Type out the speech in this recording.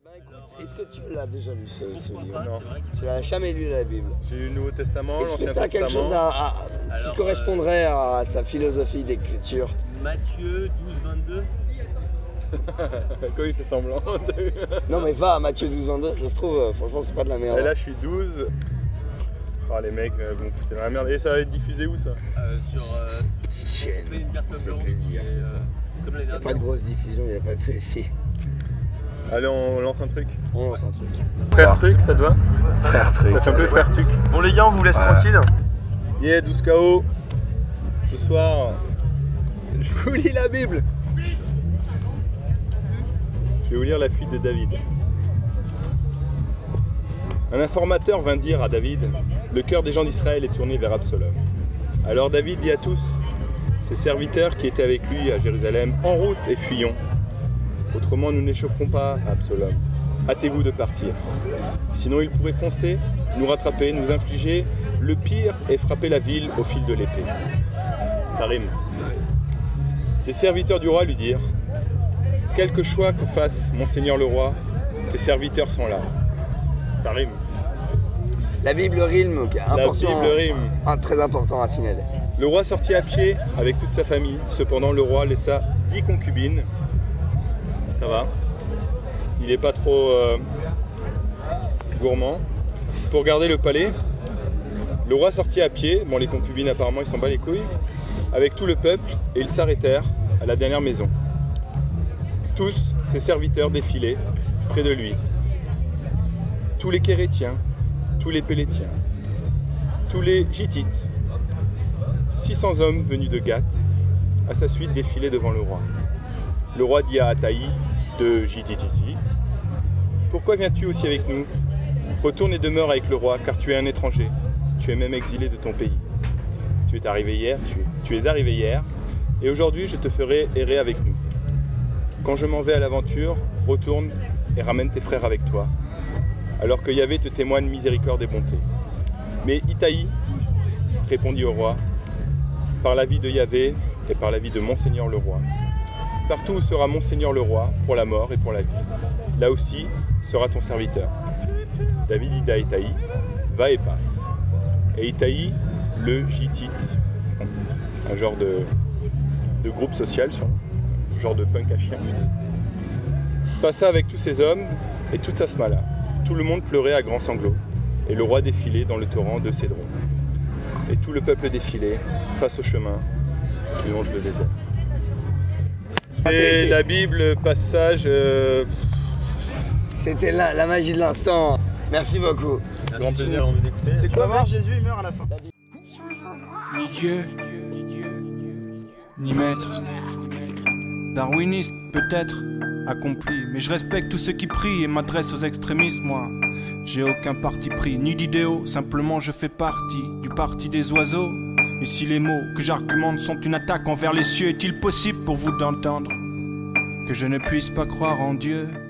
Bah écoute, est-ce que tu l'as déjà lu ce livre? Non. Tu l'as jamais lu la Bible? J'ai lu le Nouveau Testament, Est-ce que l'Ancien tu as quelque chose Testament. qui correspondrait à sa philosophie d'écriture? Matthieu 12-22. Quoi, il fait semblant de... Non mais va à Matthieu 12-22, ça se trouve, franchement c'est pas de la merde. Et là je suis 12. Oh les mecs, vous me foutez dans la merde. Et ça va être diffusé où ça? Sur Petite chaîne, une carte ça fait blanche, plaisir, et, c'est ça. comme l'année Il n'y a dernière. pas de grosse diffusion, il n'y a pas de souci. Allez, on lance un truc. On lance un truc. Frère truc, ça te va? Frère truc. Ça fait un peu frère truc. Bon les gars, on vous laisse tranquille. Yeah, 12 KO. Ce soir, je vous lis la Bible. Je vais vous lire la fuite de David. Un informateur vint dire à David: le cœur des gens d'Israël est tourné vers Absalom. Alors David dit à tous ses serviteurs qui étaient avec lui à Jérusalem: en route et fuyons. Autrement nous n'échapperons pas à Absalom. Hâtez-vous de partir. Sinon il pourrait foncer, nous rattraper, nous infliger le pire et frapper la ville au fil de l'épée. Ça rime. Les serviteurs du roi lui dirent: quelque choix que fasse monseigneur le roi, tes serviteurs sont là. Ça rime. La Bible rime, ok, La Bible rime. Très important à signaler. Le roi sortit à pied avec toute sa famille. Cependant, le roi laissa 10 concubines. Ça va. Il n'est pas trop gourmand. Pour garder le palais, le roi sortit à pied. Bon, les concubines, apparemment, ils s'en bat les couilles. Avec tout le peuple, et ils s'arrêtèrent à la dernière maison. Tous ses serviteurs défilaient près de lui. Tous les Kérétiens, tous les Pélétiens, tous les Gittites, 600 hommes venus de Gath, à sa suite défilaient devant le roi. Le roi dit à Ataï de Gittiti: pourquoi viens-tu aussi avec nous? Retourne et demeure avec le roi, car tu es un étranger, tu es même exilé de ton pays. Tu es arrivé hier, et aujourd'hui je te ferai errer avec nous. Quand je m'en vais à l'aventure, retourne et ramène tes frères avec toi, alors que Yahvé te témoigne miséricorde et bonté. Mais Itaï répondit au roi: par la vie de Yahvé et par la vie de Monseigneur le roi. Partout où sera Monseigneur le roi, pour la mort et pour la vie, là aussi sera ton serviteur. David dit à Itaï: va et passe. Et Itaï, le Gittite, un genre de groupe social, un genre de punk à chien, passa avec tous ses hommes et toute sa smala. Tout le monde pleurait à grands sanglots, et le roi défilait dans le torrent de Cédron. Et tout le peuple défilait face au chemin qui longe le désert. Et la Bible, passage... C'était la magie de l'instant. Merci beaucoup. Grand plaisir. C'est quoi voir Jésus, il meurt à la fin. Ni Dieu, ni maître. Darwiniste, peut-être, accompli. Mais je respecte tous ceux qui prient et m'adresse aux extrémistes, moi. J'ai aucun parti pris, ni d'idéaux. Simplement je fais partie du parti des oiseaux. Et si les mots que j'argumente sont une attaque envers les cieux, est-il possible pour vous d'entendre que je ne puisse pas croire en Dieu?